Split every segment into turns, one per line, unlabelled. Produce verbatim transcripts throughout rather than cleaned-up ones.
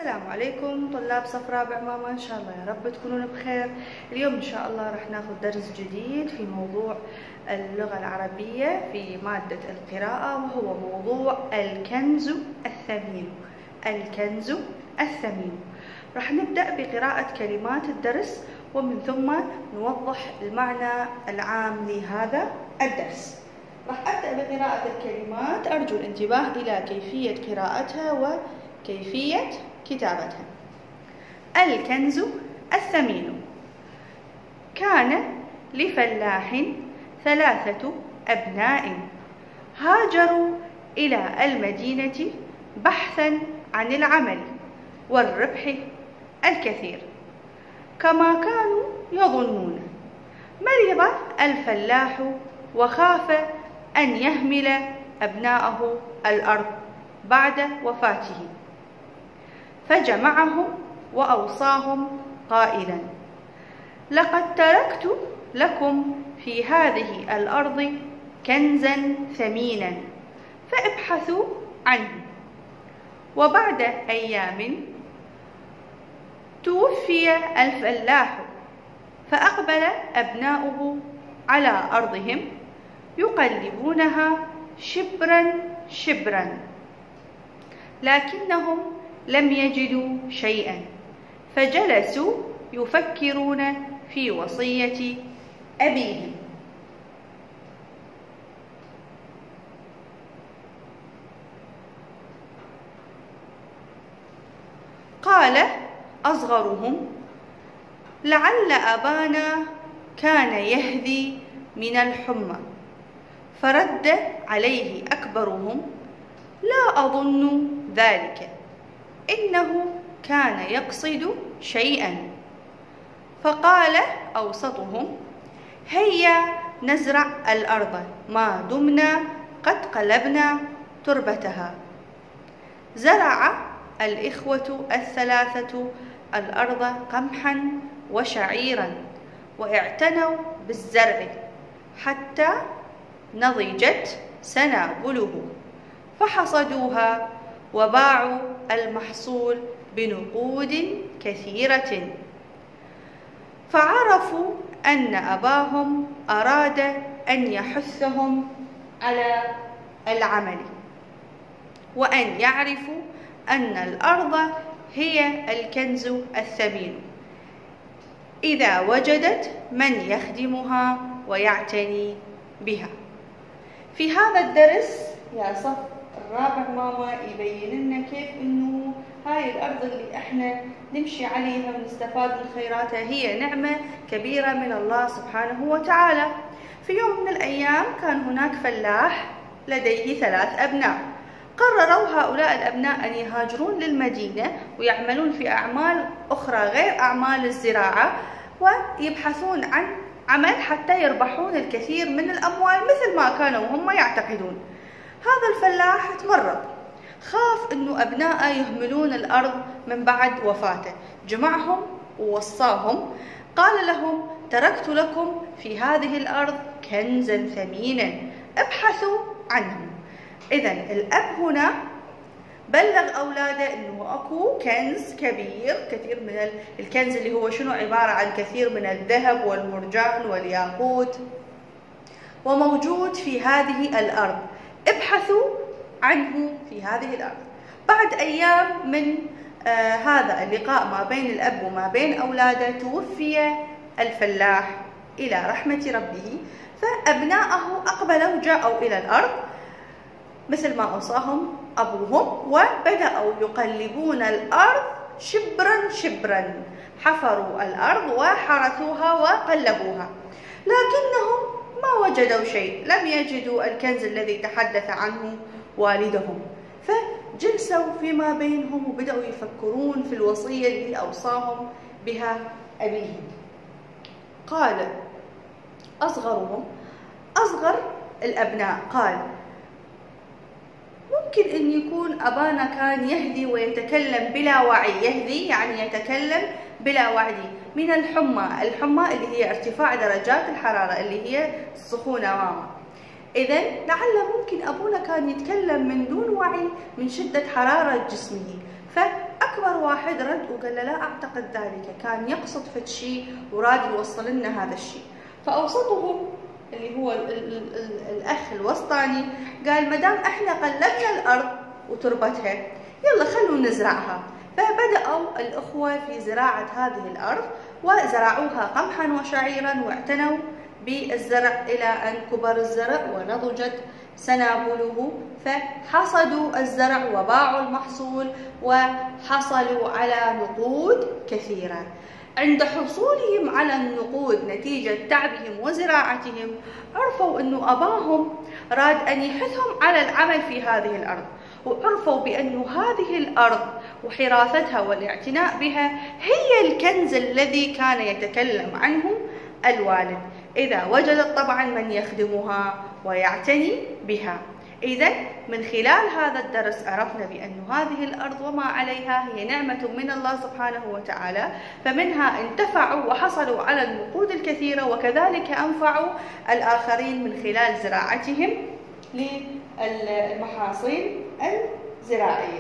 السلام عليكم طلاب صف رابع ماما، ان شاء الله يا رب تكونون بخير. اليوم ان شاء الله راح ناخذ درس جديد في موضوع اللغة العربية في مادة القراءة، وهو موضوع الكنز الثمين. الكنز الثمين. راح نبدأ بقراءة كلمات الدرس ومن ثم نوضح المعنى العام لهذا الدرس. راح أبدأ بقراءة الكلمات، أرجو الانتباه إلى كيفية قراءتها وكيفية كتابتها. الكنز الثمين. كان لفلاح ثلاثة أبناء هاجروا إلى المدينة بحثا عن العمل والربح الكثير كما كانوا يظنون. مرض الفلاح وخاف أن يهمل أبناءه الأرض بعد وفاته، فجمعهم وأوصاهم قائلا: لقد تركت لكم في هذه الأرض كنزا ثمينا فابحثوا عنه. وبعد أيام توفي الفلاح، فأقبل أبناؤه على أرضهم يقلبونها شبرا شبرا، لكنهم لم يجدوا شيئا، فجلسوا يفكرون في وصية أبيهم. قال أصغرهم: لعل أبانا كان يهذي من الحمى. فرد عليه أكبرهم: لا أظن ذلك، إنه كان يقصد شيئا. فقال أوسطهم: هيا نزرع الأرض ما دمنا قد قلبنا تربتها. زرع الإخوة الثلاثة الأرض قمحا وشعيرا، واعتنوا بالزرع حتى نضجت سنابله، فحصدوها وباعوا المحصول بنقود كثيرة. فعرفوا أن أباهم أراد أن يحثهم على العمل، وأن يعرفوا أن الأرض هي الكنز الثمين إذا وجدت من يخدمها ويعتني بها. في هذا الدرس يا صف الرابع ماما يبين لنا كيف انه هاي الارض اللي احنا نمشي عليها ونستفاد من خيراتها هي نعمة كبيرة من الله سبحانه وتعالى. في يوم من الايام كان هناك فلاح لديه ثلاث ابناء. قرروا هؤلاء الابناء ان يهاجرون للمدينة ويعملون في اعمال اخرى غير اعمال الزراعة، ويبحثون عن عمل حتى يربحون الكثير من الأموال مثل ما كانوا هم يعتقدون. هذا الفلاح تمرض، خاف أنه أبناءه يهملون الأرض من بعد وفاته. جمعهم ووصاهم، قال لهم: تركت لكم في هذه الأرض كنزا ثمينا ابحثوا عنه. إذن الأب هنا بلغ أولاده أنه أكو كنز كبير، كثير من الكنز اللي هو شنو؟ عبارة عن كثير من الذهب والمرجان والياقوت، وموجود في هذه الأرض، ابحثوا عنه في هذه الأرض. بعد أيام من آه هذا اللقاء ما بين الأب وما بين أولاده، توفي الفلاح إلى رحمة ربه، فأبناءه أقبلوا جاءوا إلى الأرض مثل ما أوصاهم أبوهم، وبدأوا يقلبون الأرض شبرا شبرا. حفروا الأرض وحرثوها وقلبوها، لكنهم ما وجدوا شيء، لم يجدوا الكنز الذي تحدث عنه والدهم. فجلسوا فيما بينهم وبدأوا يفكرون في الوصية التي أوصاهم بها أبيهم. قال أصغرهم، أصغر الأبناء، قال: ممكن أن يكون أبانا كان يهدي ويتكلم بلا وعي. يهدي يعني يتكلم بلا وعي من الحمى. الحمى اللي هي ارتفاع درجات الحرارة، اللي هي السخونة ماما. إذن لعل ممكن أبونا كان يتكلم من دون وعي من شدة حرارة جسمه. فأكبر واحد واحد رد وقال له لا أعتقد ذلك، كان يقصد فد شيء وراد يوصل لنا هذا الشيء. فأوسطهم اللي هو ال ال ال الأخ الوسطاني قال مدام إحنا قلبنا الأرض وتربتها يلا خلونا نزرعها. فبدأوا الأخوة في زراعة هذه الأرض وزرعوها قمحا وشعيرا واعتنوا بالزرع إلى أن كبر الزرع ونضجت سنابله، فحصدوا الزرع وباعوا المحصول وحصلوا على نقود كثيرة. عند حصولهم على النقود نتيجة تعبهم وزراعتهم عرفوا أن أباهم راد أن يحثهم على العمل في هذه الأرض، وعرفوا بأن هذه الأرض وحراثتها والاعتناء بها هي الكنز الذي كان يتكلم عنه الوالد، إذا وجدت طبعا من يخدمها ويعتني بها. إذا من خلال هذا الدرس عرفنا بأن هذه الأرض وما عليها هي نعمة من الله سبحانه وتعالى، فمنها انتفعوا وحصلوا على النقود الكثيرة، وكذلك أنفعوا الآخرين من خلال زراعتهم للمحاصيل الزراعية.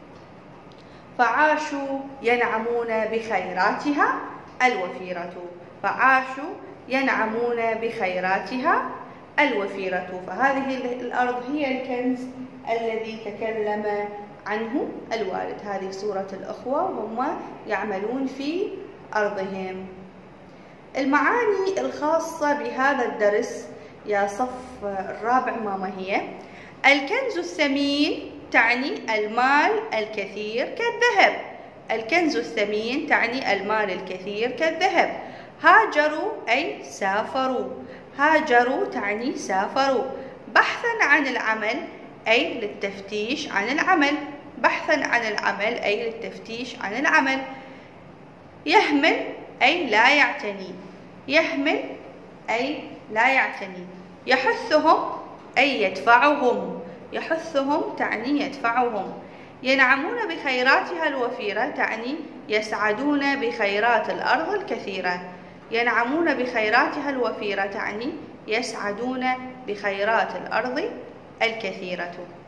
فعاشوا ينعمون بخيراتها الوفيرة، فعاشوا ينعمون بخيراتها الوفيرة. فهذه الأرض هي الكنز الذي تكلم عنه الوالد. هذه صورة الأخوة وهم يعملون في أرضهم. المعاني الخاصة بهذا الدرس يا صف الرابع ما هي؟ الكنز الثمين تعني المال الكثير كالذهب. الكنز الثمين تعني المال الكثير كالذهب. هاجروا أي سافروا. هاجروا تعني سافروا. بحثا عن العمل أي للتفتيش عن العمل. بحثا عن العمل أي للتفتيش عن العمل. يهمل أي لا يعتني. يهمل أي لا يعتني. يحثهم أي يدفعهم. يحثهم تعني يدفعهم. ينعمون بخيراتها الوفيرة تعني يسعدون بخيرات الأرض الكثيرة. ينعمون بخيراتها الوفيرة تعني يسعدون بخيرات الأرض الكثيرة.